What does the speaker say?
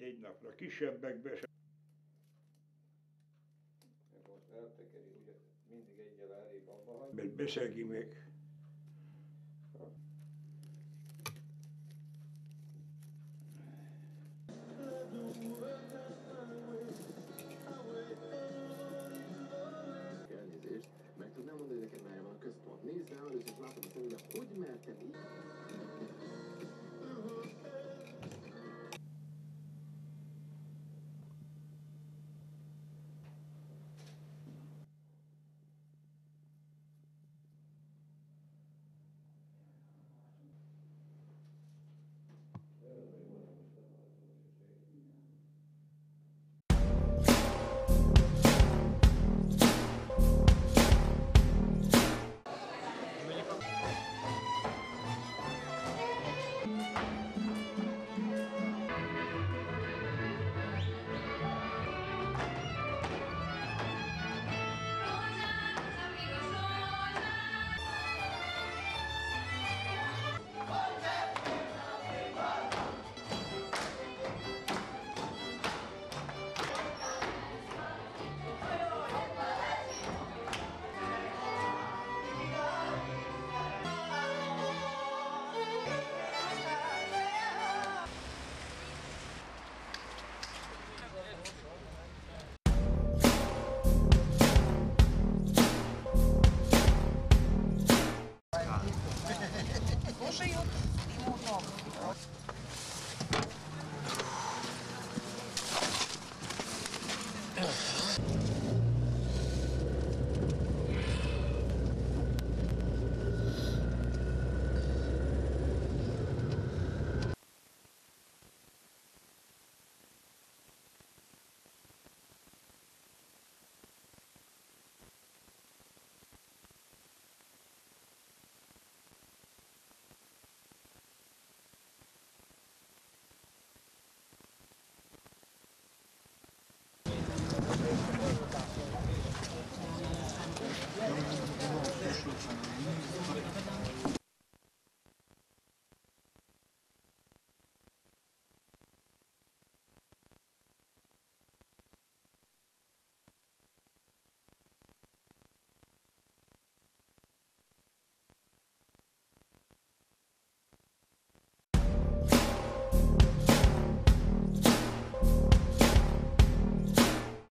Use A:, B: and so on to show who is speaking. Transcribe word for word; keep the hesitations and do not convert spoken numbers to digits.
A: négy napra, kisebbekbe sem.
B: Most eltekeri, ugye mindig egyel elég abba hagy.
A: Mert beszegi meg.
C: Elnézést, meg tudnám mondani neked, merre van a központ? Nézd rá először, és látod a szemünkbe, hogy mertem így?
D: Слушаю ему ног.
E: Köszönöm.